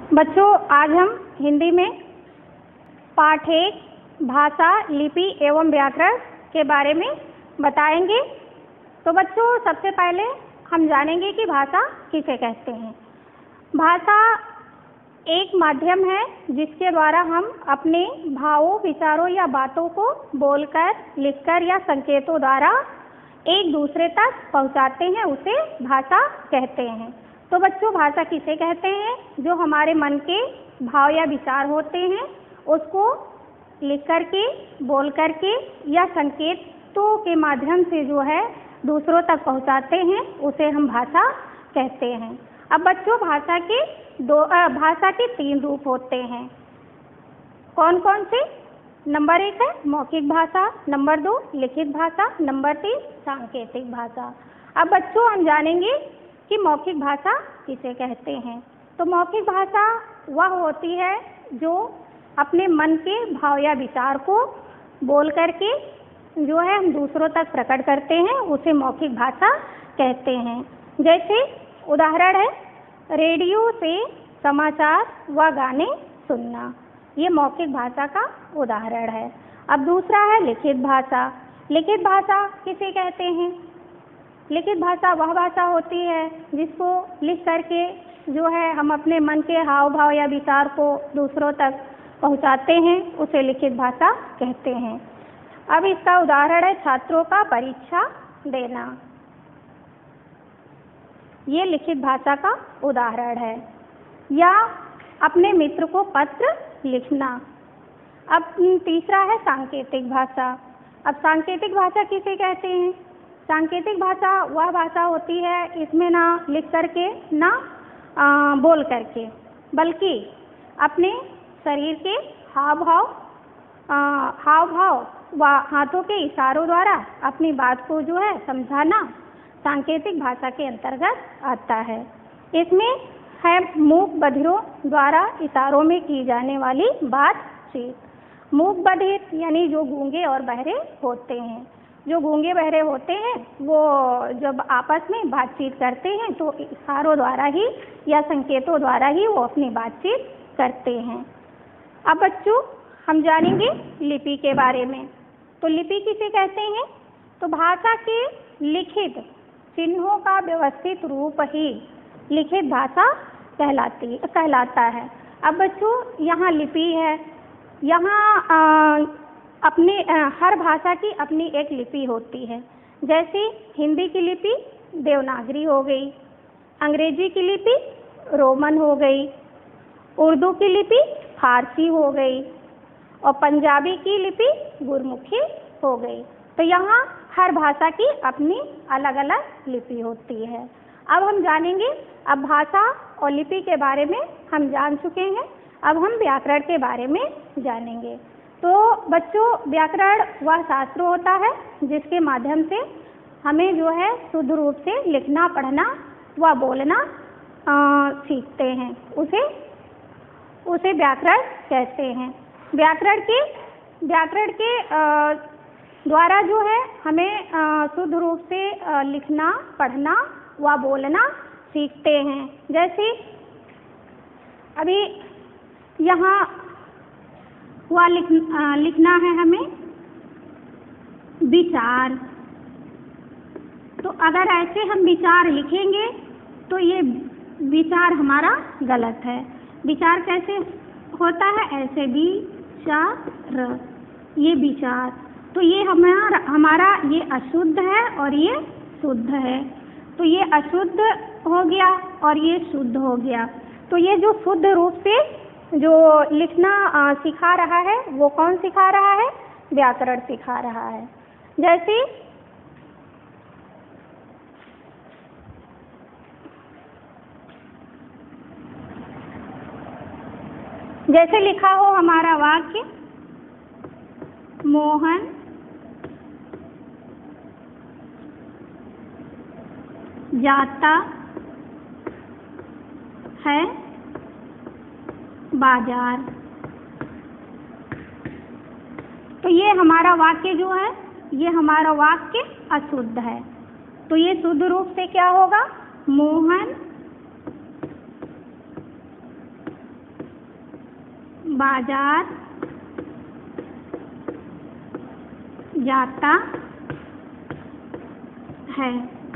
बच्चों, आज हम हिंदी में पाठ 1 भाषा, लिपि एवं व्याकरण के बारे में बताएंगे। तो बच्चों, सबसे पहले हम जानेंगे कि भाषा किसे कहते हैं। भाषा एक माध्यम है जिसके द्वारा हम अपने भावों, विचारों या बातों को बोलकर, लिखकर या संकेतों द्वारा एक दूसरे तक पहुंचाते हैं, उसे भाषा कहते हैं। तो बच्चों, भाषा किसे कहते हैं? जो हमारे मन के भाव या विचार होते हैं उसको लिख करके, बोल करके या संकेतों के माध्यम से जो है दूसरों तक पहुंचाते हैं, उसे हम भाषा कहते हैं। अब बच्चों, भाषा के 3 रूप होते हैं। कौन कौन से? नंबर 1 है मौखिक भाषा, नंबर 2 लिखित भाषा, नंबर 3 सांकेतिक भाषा। अब बच्चों, हम जानेंगे कि मौखिक भाषा किसे कहते हैं। तो मौखिक भाषा वह होती है जो अपने मन के भाव या विचार को बोल करके जो है हम दूसरों तक प्रकट करते हैं, उसे मौखिक भाषा कहते हैं। जैसे उदाहरण है, रेडियो से समाचार व गाने सुनना, ये मौखिक भाषा का उदाहरण है। अब दूसरा है लिखित भाषा। लिखित भाषा किसे कहते हैं? लिखित भाषा वह भाषा होती है जिसको लिख करके जो है हम अपने मन के हाव भाव या विचार को दूसरों तक पहुंचाते हैं, उसे लिखित भाषा कहते हैं। अब इसका उदाहरण है छात्रों का परीक्षा देना, ये लिखित भाषा का उदाहरण है। या अपने मित्र को पत्र लिखना। अब तीसरा है सांकेतिक भाषा। अब सांकेतिक भाषा किसे कहते हैं? सांकेतिक भाषा वह भाषा होती है इसमें ना लिख करके ना बोल करके, बल्कि अपने शरीर के हाव भाव व हाथों के इशारों द्वारा अपनी बात को जो है समझाना सांकेतिक भाषा के अंतर्गत आता है। इसमें है मूक बधिरों द्वारा इशारों में की जाने वाली बातचीत। मूक बधिर यानी जो गूंगे और बहरे होते हैं। जो गूंगे बहरे होते हैं वो जब आपस में बातचीत करते हैं तो इशारों द्वारा ही या संकेतों द्वारा ही वो अपनी बातचीत करते हैं। अब बच्चों, हम जानेंगे लिपि के बारे में। तो लिपि किसे कहते हैं? तो भाषा के लिखित चिन्हों का व्यवस्थित रूप ही लिखित भाषा कहलाता है। अब बच्चों, यहाँ लिपि है। यहाँ हर भाषा की अपनी एक लिपि होती है। जैसे हिंदी की लिपि देवनागरी हो गई, अंग्रेजी की लिपि रोमन हो गई, उर्दू की लिपि फारसी हो गई और पंजाबी की लिपि गुरमुखी हो गई। तो यहाँ हर भाषा की अपनी अलग अलग लिपि होती है। अब हम जानेंगे, अब भाषा और लिपि के बारे में हम जान चुके हैं, अब हम व्याकरण के बारे में जानेंगे। तो बच्चों, व्याकरण वह शास्त्र होता है जिसके माध्यम से हमें जो है शुद्ध रूप से लिखना, पढ़ना व बोलना सीखते हैं, उसे व्याकरण कहते हैं। व्याकरण के द्वारा जो है हमें शुद्ध रूप से लिखना, पढ़ना व बोलना सीखते हैं। जैसे अभी यहाँ वह लिखना है हमें विचार। तो अगर ऐसे हम विचार लिखेंगे तो ये विचार हमारा गलत है। विचार कैसे होता है? ऐसे विचार, ये विचार। तो ये हमारा ये अशुद्ध है और ये शुद्ध है। तो ये अशुद्ध हो गया और ये शुद्ध हो गया। तो ये जो शुद्ध रूप से जो लिखना सिखा रहा है वो कौन सिखा रहा है? व्याकरण सिखा रहा है। जैसे लिखा हो हमारा वाक्य, मोहन जाता है बाजार। तो ये हमारा वाक्य जो है, ये हमारा वाक्य अशुद्ध है। तो ये शुद्ध रूप से क्या होगा? मोहन बाजार जाता है।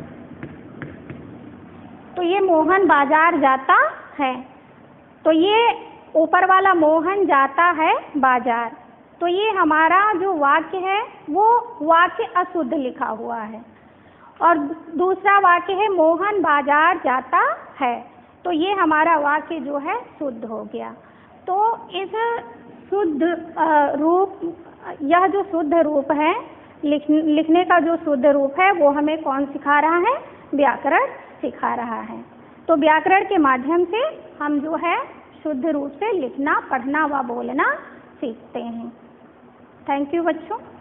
तो ये मोहन बाजार जाता है। तो ये ऊपर वाला मोहन जाता है बाजार, तो ये हमारा जो वाक्य है वो वाक्य अशुद्ध लिखा हुआ है। और दूसरा वाक्य है मोहन बाजार जाता है, तो ये हमारा वाक्य जो है शुद्ध हो गया। तो इस शुद्ध रूप, यह जो शुद्ध रूप है, लिखने का जो शुद्ध रूप है वो हमें कौन सिखा रहा है? व्याकरण सिखा रहा है। तो व्याकरण के माध्यम से हम जो है शुद्ध रूप से लिखना, पढ़ना व बोलना सीखते हैं। थैंक यू बच्चों।